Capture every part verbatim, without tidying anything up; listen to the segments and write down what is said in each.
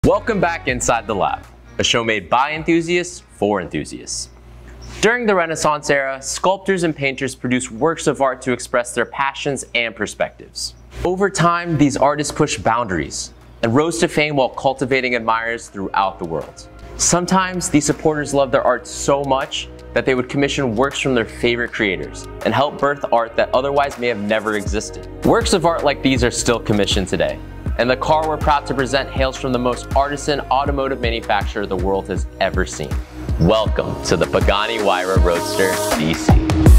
Welcome back inside the lab, a show made by enthusiasts for enthusiasts. During the Renaissance era, sculptors and painters produced works of art to express their passions and perspectives. Over time, these artists pushed boundaries and rose to fame while cultivating admirers throughout the world. Sometimes, these supporters loved their art so much that they would commission works from their favorite creators and help birth art that otherwise may have never existed. Works of art like these are still commissioned today, and the car we're proud to present hails from the most artisan automotive manufacturer the world has ever seen. Welcome to the Pagani Huayra Roadster B C.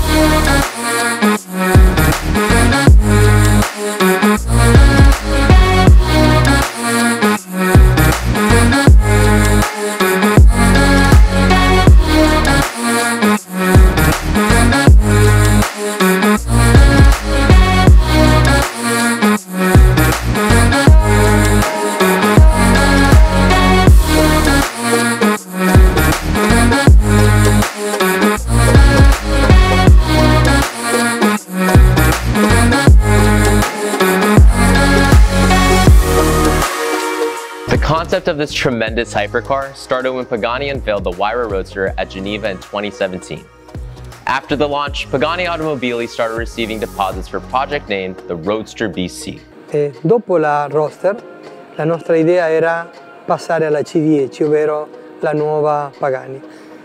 The concept of this tremendous hypercar started when Pagani unveiled the Huayra Roadster at Geneva in twenty seventeen. After the launch, Pagani Automobili started receiving deposits for a project named the Roadster B C. E dopo la Roadster, la nostra idea era passare alla C dieci, ovvero la nuova Pagani.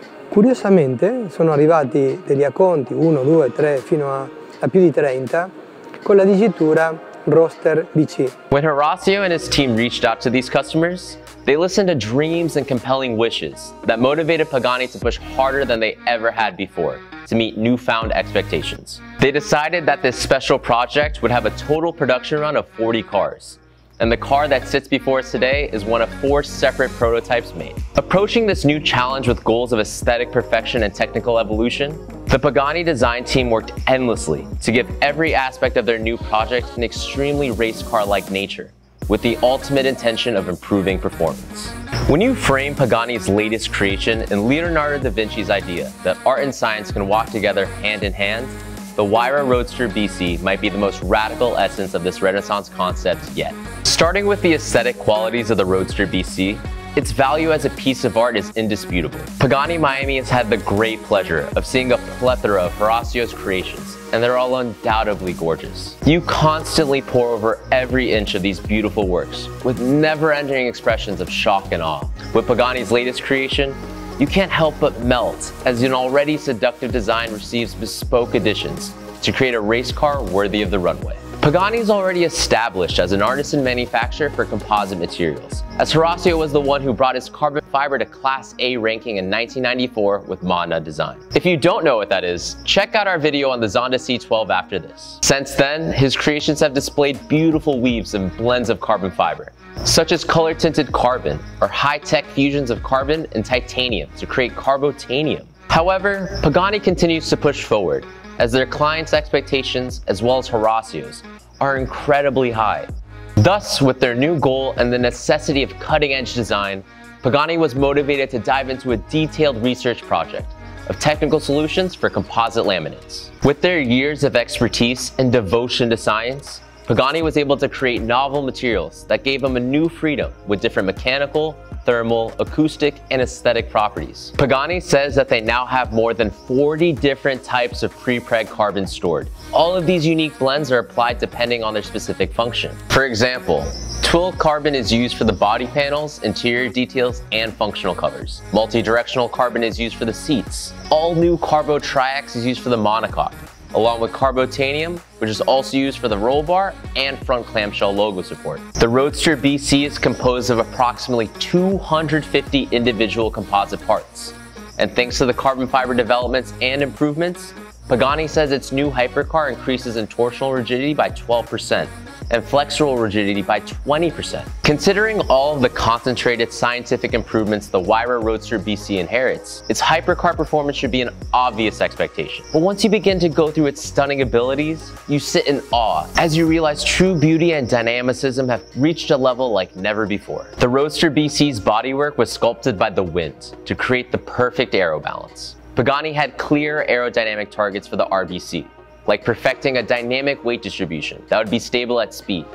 Curiosamente sono arrivati degli acconti, uno, due, tre, fino a, a più di trenta, con la dicitura Roadster B C. When Horacio and his team reached out to these customers, they listened to dreams and compelling wishes that motivated Pagani to push harder than they ever had before to meet newfound expectations. They decided that this special project would have a total production run of forty cars. And the car that sits before us today is one of four separate prototypes made. Approaching this new challenge with goals of aesthetic perfection and technical evolution, the Pagani design team worked endlessly to give every aspect of their new project an extremely race car-like nature, with the ultimate intention of improving performance. When you frame Pagani's latest creation in Leonardo da Vinci's idea that art and science can walk together hand in hand, the Huayra Roadster B C might be the most radical essence of this Renaissance concept yet. Starting with the aesthetic qualities of the Roadster B C, its value as a piece of art is indisputable. Pagani Miami has had the great pleasure of seeing a plethora of Horacio's creations, and they're all undoubtedly gorgeous. You constantly pore over every inch of these beautiful works, with never-ending expressions of shock and awe. With Pagani's latest creation, you can't help but melt as an already seductive design receives bespoke additions to create a race car worthy of the runway. Pagani is already established as an artisan manufacturer for composite materials, as Horacio was the one who brought his carbon fiber to Class A ranking in nineteen ninety-four with Manna Design. If you don't know what that is, check out our video on the Zonda C twelve after this. Since then, his creations have displayed beautiful weaves and blends of carbon fiber, such as color-tinted carbon or high-tech fusions of carbon and titanium to create carbotanium. However, Pagani continues to push forward, as their clients' expectations, as well as Horacio's, are incredibly high. Thus, with their new goal and the necessity of cutting-edge design, Pagani was motivated to dive into a detailed research project of technical solutions for composite laminates. With their years of expertise and devotion to science, Pagani was able to create novel materials that gave them a new freedom with different mechanical, thermal, acoustic, and aesthetic properties. Pagani says that they now have more than forty different types of pre-preg carbon stored. All of these unique blends are applied depending on their specific function. For example, twill carbon is used for the body panels, interior details, and functional covers. Multi-directional carbon is used for the seats. All new Carbo Triax is used for the monocoque, along with Carbotanium, which is also used for the roll bar and front clamshell logo support. The Roadster B C is composed of approximately two hundred fifty individual composite parts. And thanks to the carbon fiber developments and improvements, Pagani says its new hypercar increases in torsional rigidity by twelve percent and flexural rigidity by twenty percent. Considering all of the concentrated scientific improvements the Huayra Roadster B C inherits, its hypercar performance should be an obvious expectation. But once you begin to go through its stunning abilities, you sit in awe as you realize true beauty and dynamicism have reached a level like never before. The Roadster B C's bodywork was sculpted by the wind to create the perfect aero balance. Pagani had clear aerodynamic targets for the R B C, like perfecting a dynamic weight distribution that would be stable at speed,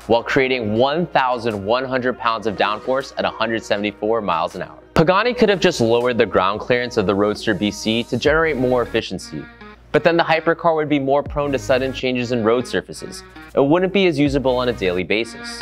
while creating one thousand one hundred pounds of downforce at one hundred seventy-four miles an hour. Pagani could have just lowered the ground clearance of the Roadster B C to generate more efficiency, but then the hypercar would be more prone to sudden changes in road surfaces. It wouldn't be as usable on a daily basis.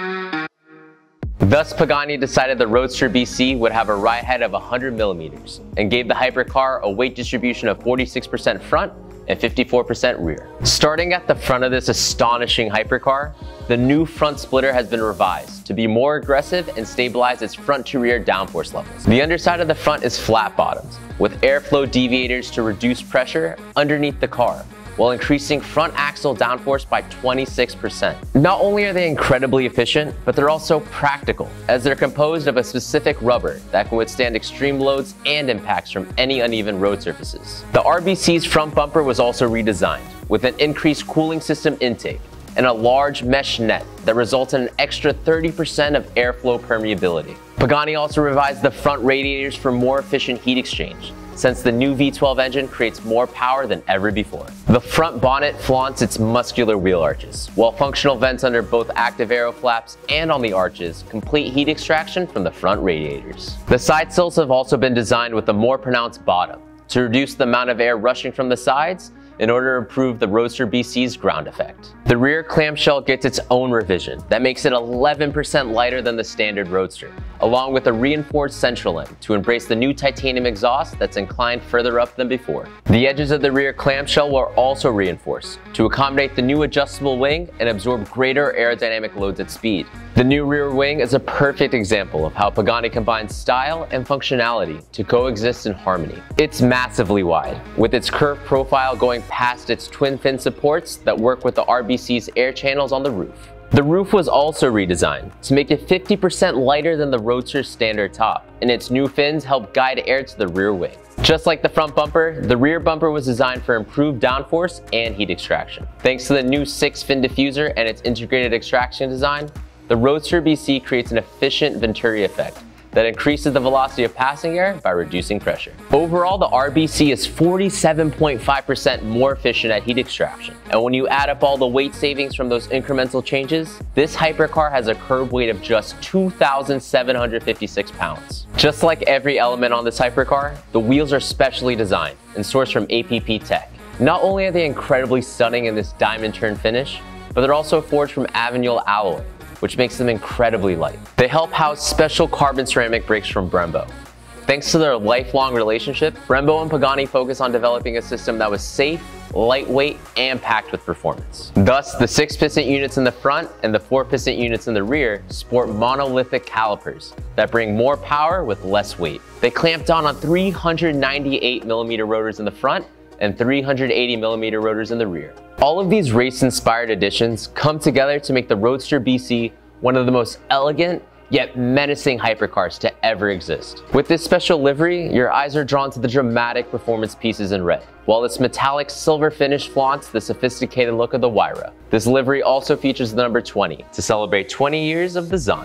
Thus, Pagani decided the Roadster B C would have a ride height of one hundred millimeters and gave the hypercar a weight distribution of forty-six percent front and fifty-four percent rear. Starting at the front of this astonishing hypercar, the new front splitter has been revised to be more aggressive and stabilize its front to rear downforce levels. The underside of the front is flat bottomed, with airflow deviators to reduce pressure underneath the car, while increasing front axle downforce by twenty-six percent. Not only are they incredibly efficient, but they're also practical, as they're composed of a specific rubber that can withstand extreme loads and impacts from any uneven road surfaces. The R B C's front bumper was also redesigned, with an increased cooling system intake and a large mesh net that results in an extra thirty percent of airflow permeability. Pagani also revised the front radiators for more efficient heat exchange, since the new V twelve engine creates more power than ever before. The front bonnet flaunts its muscular wheel arches, while functional vents under both active aero flaps and on the arches complete heat extraction from the front radiators. The side sills have also been designed with a more pronounced bottom to reduce the amount of air rushing from the sides in order to improve the Roadster B C's ground effect. The rear clamshell gets its own revision that makes it eleven percent lighter than the standard Roadster, along with a reinforced central end to embrace the new titanium exhaust that's inclined further up than before. The edges of the rear clamshell were also reinforced to accommodate the new adjustable wing and absorb greater aerodynamic loads at speed. The new rear wing is a perfect example of how Pagani combines style and functionality to coexist in harmony. It's massively wide, with its curved profile going past its twin fin supports that work with the R B C's air channels on the roof. The roof was also redesigned to make it fifty percent lighter than the Roadster's standard top, and its new fins help guide air to the rear wing. Just like the front bumper, the rear bumper was designed for improved downforce and heat extraction. Thanks to the new six fin diffuser and its integrated extraction design, the Roadster B C creates an efficient Venturi effect that increases the velocity of passing air by reducing pressure. Overall, the R B C is forty-seven point five percent more efficient at heat extraction. And when you add up all the weight savings from those incremental changes, this hypercar has a curb weight of just two thousand seven hundred fifty-six pounds. Just like every element on this hypercar, the wheels are specially designed and sourced from A P P Tech. Not only are they incredibly stunning in this diamond turn finish, but they're also forged from Avignol alloy, which makes them incredibly light. They help house special carbon ceramic brakes from Brembo. Thanks to their lifelong relationship, Brembo and Pagani focus on developing a system that was safe, lightweight, and packed with performance. Thus, the six piston units in the front and the four piston units in the rear sport monolithic calipers that bring more power with less weight. They clamp down on three hundred ninety-eight millimeter rotors in the front and three hundred eighty millimeter rotors in the rear. All of these race-inspired additions come together to make the Roadster B C one of the most elegant yet menacing hypercars to ever exist. With this special livery, your eyes are drawn to the dramatic performance pieces in red, while its metallic silver finish flaunts the sophisticated look of the Huayra. This livery also features the number twenty to celebrate twenty years of the Zonda.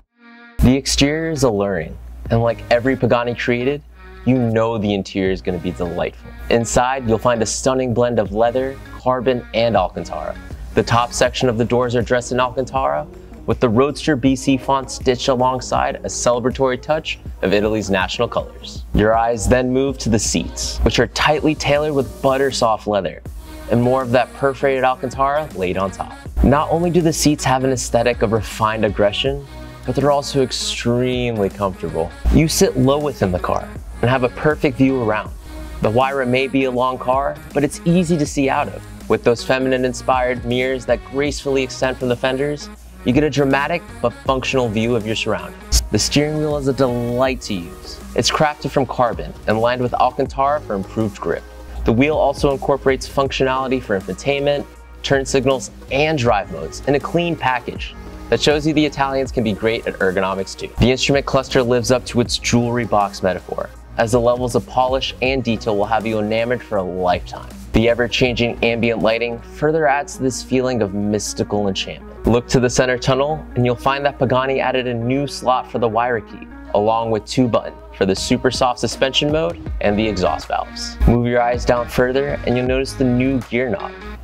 The exterior is alluring, and like every Pagani created, you know the interior is going to be delightful. Inside, you'll find a stunning blend of leather, carbon, and Alcantara. The top section of the doors are dressed in Alcantara, with the Roadster B C font stitched alongside a celebratory touch of Italy's national colors. Your eyes then move to the seats, which are tightly tailored with butter soft leather, and more of that perforated Alcantara laid on top. Not only do the seats have an aesthetic of refined aggression, but they're also extremely comfortable. You sit low within the car and have a perfect view around. The Huayra may be a long car, but it's easy to see out of. With those feminine-inspired mirrors that gracefully extend from the fenders, you get a dramatic but functional view of your surroundings. The steering wheel is a delight to use. It's crafted from carbon and lined with Alcantara for improved grip. The wheel also incorporates functionality for infotainment, turn signals, and drive modes in a clean package that shows you the Italians can be great at ergonomics too. The instrument cluster lives up to its jewelry box metaphor, as the levels of polish and detail will have you enamored for a lifetime. The ever-changing ambient lighting further adds to this feeling of mystical enchantment. Look to the center tunnel and you'll find that Pagani added a new slot for the Huayra key, along with two buttons for the super soft suspension mode and the exhaust valves. Move your eyes down further and you'll notice the new gear knob,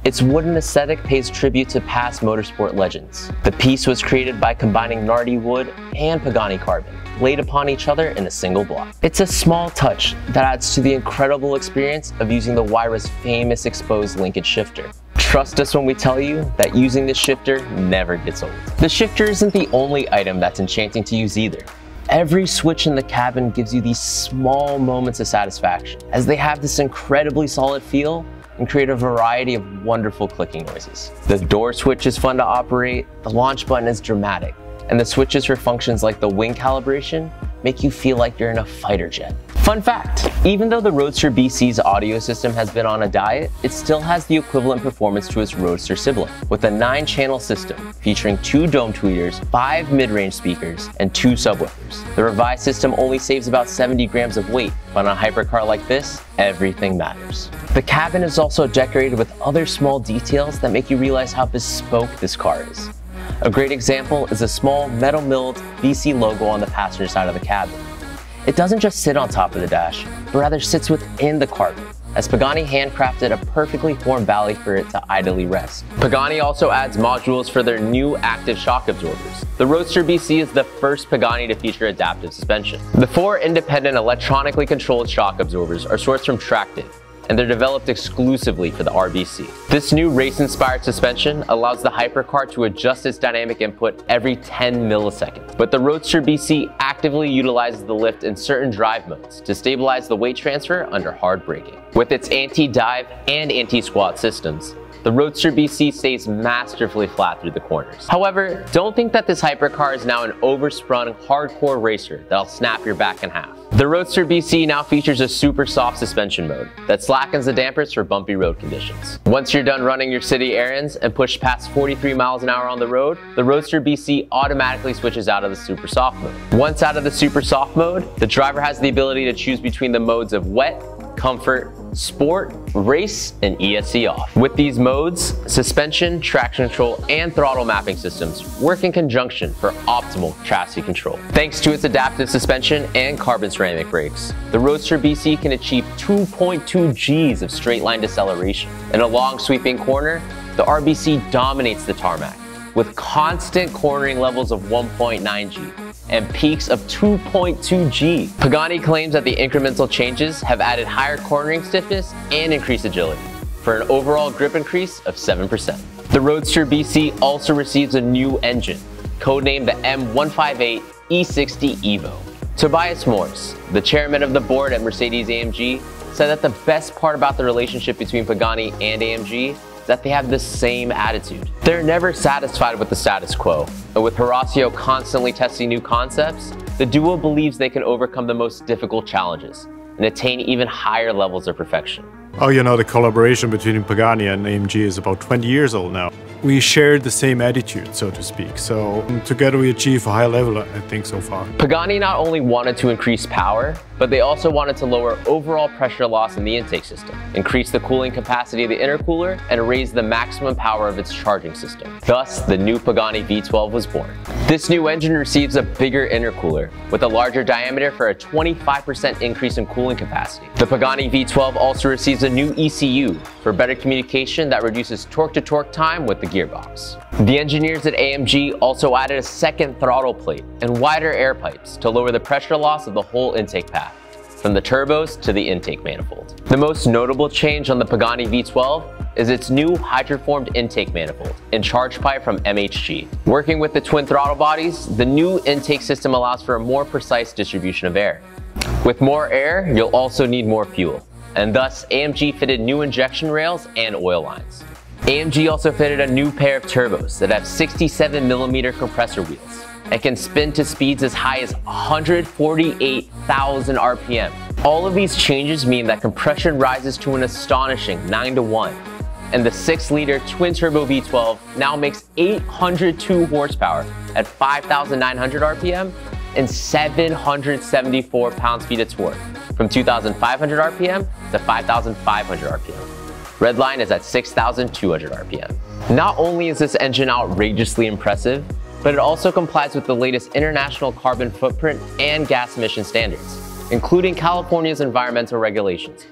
Its wooden aesthetic pays tribute to past motorsport legends. The piece was created by combining Nardi wood and Pagani carbon, laid upon each other in a single block. It's a small touch that adds to the incredible experience of using the Huayra's famous exposed linkage shifter. Trust us when we tell you that using this shifter never gets old. The shifter isn't the only item that's enchanting to use either. Every switch in the cabin gives you these small moments of satisfaction, as they have this incredibly solid feel and create a variety of wonderful clicking noises. The door switch is fun to operate, the launch button is dramatic, and the switches for functions like the wing calibration make you feel like you're in a fighter jet. Fun fact, even though the Roadster B C's audio system has been on a diet, it still has the equivalent performance to its Roadster sibling, with a nine channel system featuring two dome tweeters, five mid-range speakers, and two subwoofers. The revised system only saves about seventy grams of weight, but on a hypercar like this, everything matters. The cabin is also decorated with other small details that make you realize how bespoke this car is. A great example is a small metal milled B C logo on the passenger side of the cabin. It doesn't just sit on top of the dash, but rather sits within the carbon, as Pagani handcrafted a perfectly formed valley for it to idly rest. Pagani also adds modules for their new active shock absorbers. The Roadster B C is the first Pagani to feature adaptive suspension. The four independent electronically controlled shock absorbers are sourced from Tractive, and they're developed exclusively for the R B C. This new race-inspired suspension allows the hypercar to adjust its dynamic input every ten milliseconds. But the Roadster B C actively utilizes the lift in certain drive modes to stabilize the weight transfer under hard braking. With its anti-dive and anti-squat systems, the Roadster B C stays masterfully flat through the corners. However, don't think that this hypercar is now an oversprung, hardcore racer that'll snap your back in half. The Roadster B C now features a super soft suspension mode that slackens the dampers for bumpy road conditions. Once you're done running your city errands and push past forty-three miles an hour on the road, the Roadster B C automatically switches out of the super soft mode. Once out of the super soft mode, the driver has the ability to choose between the modes of wet, comfort, sport, race, and E S C off. With these modes, suspension, traction control, and throttle mapping systems work in conjunction for optimal chassis control. Thanks to its adaptive suspension and carbon ceramic brakes, the Roadster B C can achieve two point two G's of straight line deceleration. In a long sweeping corner, the R B C dominates the tarmac with constant cornering levels of one point nine G and peaks of two point two G. Pagani claims that the incremental changes have added higher cornering stiffness and increased agility, for an overall grip increase of seven percent. The Roadster B C also receives a new engine, codenamed the M one fifty-eight E sixty Evo. Tobias Morse, the chairman of the board at Mercedes-A M G, said that the best part about the relationship between Pagani and A M G is that they have the same attitude. They're never satisfied with the status quo, and with Horacio constantly testing new concepts, the duo believes they can overcome the most difficult challenges and attain even higher levels of perfection. Oh, you know, the collaboration between Pagani and A M G is about twenty years old now. We shared the same attitude, so to speak, so together we achieve a high level, I think, so far. Pagani not only wanted to increase power, but they also wanted to lower overall pressure loss in the intake system, increase the cooling capacity of the intercooler, and raise the maximum power of its charging system. Thus, the new Pagani V twelve was born. This new engine receives a bigger intercooler with a larger diameter for a twenty-five percent increase in cooling capacity. The Pagani V twelve also receives a new E C U for better communication that reduces torque-to-torque time with the gearbox. The engineers at A M G also added a second throttle plate and wider air pipes to lower the pressure loss of the whole intake path, from the turbos to the intake manifold. The most notable change on the Pagani V twelve is its new hydroformed intake manifold and charge pipe from M H G. Working with the twin throttle bodies, the new intake system allows for a more precise distribution of air. With more air, you'll also need more fuel, and thus A M G fitted new injection rails and oil lines. A M G also fitted a new pair of turbos that have sixty-seven millimeter compressor wheels and can spin to speeds as high as one hundred forty-eight thousand R P M. All of these changes mean that compression rises to an astonishing nine to one, and the six liter twin-turbo V twelve now makes eight hundred two horsepower at five thousand nine hundred R P M and seven hundred seventy-four pounds-feet of torque, from two thousand five hundred R P M to five thousand five hundred R P M. Redline is at six thousand two hundred R P M. Not only is this engine outrageously impressive, but it also complies with the latest international carbon footprint and gas emission standards, including California's environmental regulations.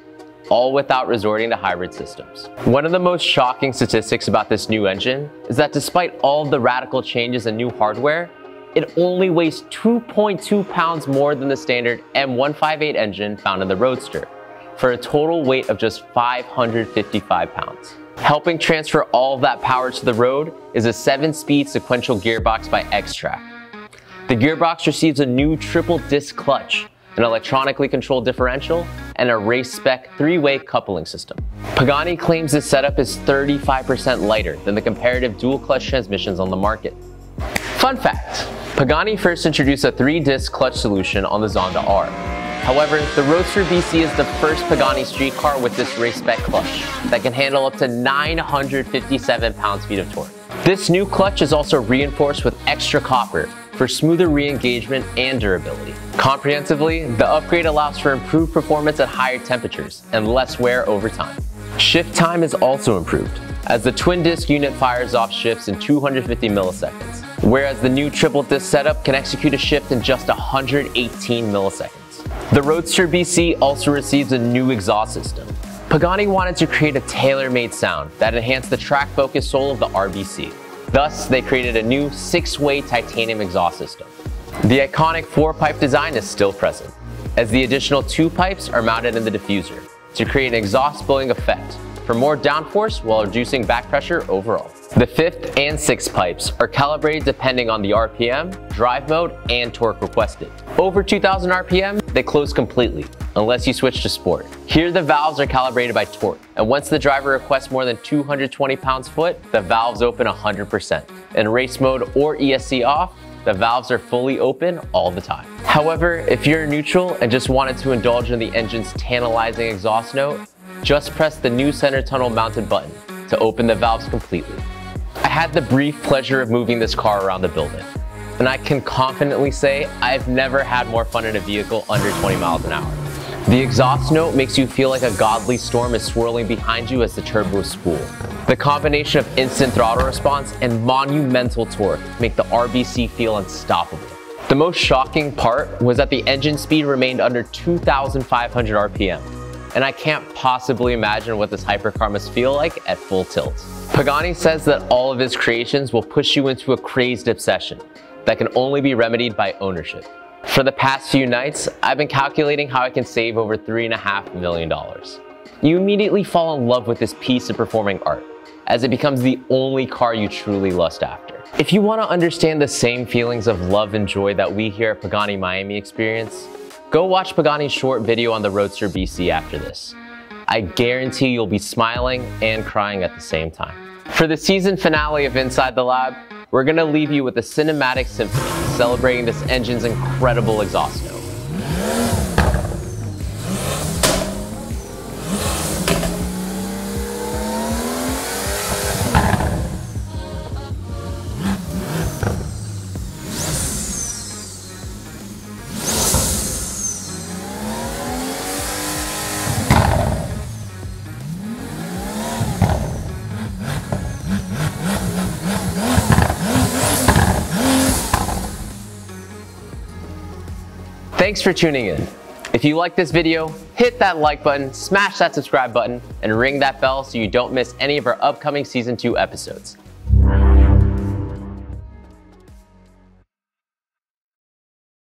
all without resorting to hybrid systems. One of the most shocking statistics about this new engine is that despite all of the radical changes in new hardware, it only weighs two point two pounds more than the standard M one fifty-eight engine found in the Roadster, for a total weight of just five hundred fifty-five pounds. Helping transfer all of that power to the road is a seven-speed sequential gearbox by X-Track. The gearbox receives a new triple disc clutch, an electronically controlled differential, and a race-spec three-way coupling system. Pagani claims this setup is thirty-five percent lighter than the comparative dual-clutch transmissions on the market. Fun fact, Pagani first introduced a three-disc clutch solution on the Zonda R. However, the Roadster B C is the first Pagani street car with this race-spec clutch that can handle up to nine hundred fifty-seven pounds-feet of torque. This new clutch is also reinforced with extra copper for smoother re-engagement and durability. Comprehensively, the upgrade allows for improved performance at higher temperatures and less wear over time. Shift time is also improved, as the twin-disc unit fires off shifts in two hundred fifty milliseconds, whereas the new triple-disc setup can execute a shift in just one hundred eighteen milliseconds. The Roadster B C also receives a new exhaust system. Pagani wanted to create a tailor-made sound that enhanced the track-focused soul of the R B C. Thus, they created a new six-way titanium exhaust system. The iconic four-pipe design is still present, as the additional two pipes are mounted in the diffuser to create an exhaust blowing effect for more downforce while reducing back pressure overall. The fifth and sixth pipes are calibrated depending on the R P M, drive mode, and torque requested. Over two thousand R P M, they close completely, unless you switch to sport. Here the valves are calibrated by torque, and once the driver requests more than two hundred twenty pounds-foot, the valves open one hundred percent. In race mode or E S C off, the valves are fully open all the time. However, if you're neutral and just wanted to indulge in the engine's tantalizing exhaust note, just press the new center tunnel mounted button to open the valves completely. I had the brief pleasure of moving this car around the building, and I can confidently say I've never had more fun in a vehicle under twenty miles an hour. The exhaust note makes you feel like a godly storm is swirling behind you as the turbos spool. The combination of instant throttle response and monumental torque make the R B C feel unstoppable. The most shocking part was that the engine speed remained under two thousand five hundred R P M, and I can't possibly imagine what this hypercar must feel like at full tilt. Pagani says that all of his creations will push you into a crazed obsession that can only be remedied by ownership. For the past few nights, I've been calculating how I can save over three and a half million dollars. You immediately fall in love with this piece of performing art, as it becomes the only car you truly lust after. If you want to understand the same feelings of love and joy that we here at Pagani Miami experience, go watch Pagani's short video on the Roadster B C after this. I guarantee you'll be smiling and crying at the same time. For the season finale of Inside the Lab, we're gonna leave you with a cinematic symphony celebrating this engine's incredible exhaust note. Thanks for tuning in. If you like this video, hit that like button, smash that subscribe button, and ring that bell so you don't miss any of our upcoming season two episodes.